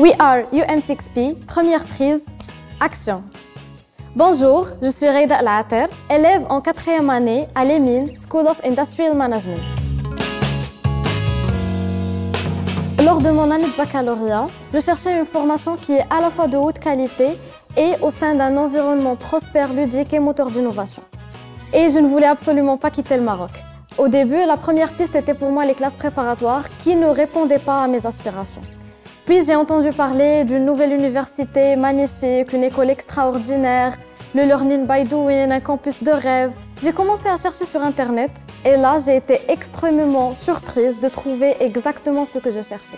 We are UM6P, première prise, action. Bonjour, je suis Reida Al-Ater, élève en 4e année à l'EMIN, School of Industrial Management. Lors de mon année de baccalauréat, je cherchais une formation qui est à la fois de haute qualité et au sein d'un environnement prospère, ludique et moteur d'innovation. Et je ne voulais absolument pas quitter le Maroc. Au début, la première piste était pour moi les classes préparatoires qui ne répondaient pas à mes aspirations. Puis j'ai entendu parler d'une nouvelle université magnifique, une école extraordinaire, le Learning by Doing, un campus de rêve. J'ai commencé à chercher sur Internet et là, j'ai été extrêmement surprise de trouver exactement ce que je cherchais.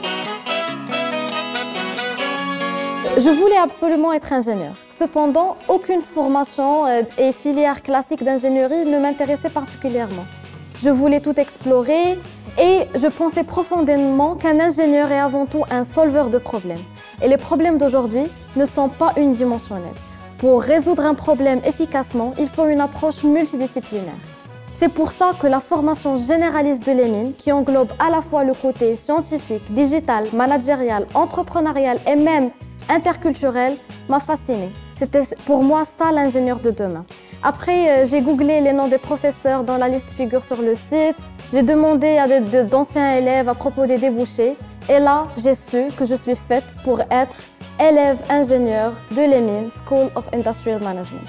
Je voulais absolument être ingénieur. Cependant, aucune formation et filière classique d'ingénierie ne m'intéressait particulièrement. Je voulais tout explorer et je pensais profondément qu'un ingénieur est avant tout un solveur de problèmes. Et les problèmes d'aujourd'hui ne sont pas unidimensionnels. Pour résoudre un problème efficacement, il faut une approche multidisciplinaire. C'est pour ça que la formation généraliste de l'EMIN, qui englobe à la fois le côté scientifique, digital, managérial, entrepreneurial et même interculturel, m'a fascinée. C'était pour moi ça l'ingénieur de demain. Après, j'ai googlé les noms des professeurs dont la liste figure sur le site. J'ai demandé à d'anciens élèves à propos des débouchés. Et là, j'ai su que je suis faite pour être élève ingénieur de l'EMIN, School of Industrial Management.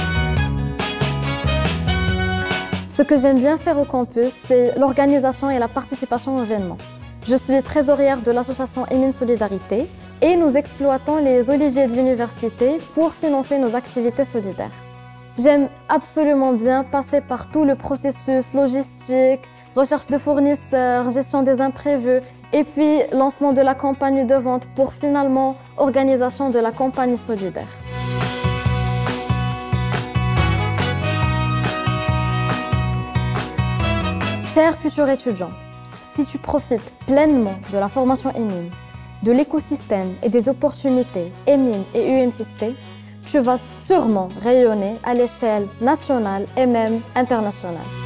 Ce que j'aime bien faire au campus, c'est l'organisation et la participation aux événements. Je suis trésorière de l'association EMIN Solidarité et nous exploitons les oliviers de l'université pour financer nos activités solidaires. J'aime absolument bien passer par tout le processus logistique, recherche de fournisseurs, gestion des imprévus et puis lancement de la campagne de vente pour finalement organisation de la campagne solidaire. Chers futurs étudiants, si tu profites pleinement de la formation EMIN, de l'écosystème et des opportunités EMIN et UM6P, tu vas sûrement rayonner à l'échelle nationale et même internationale.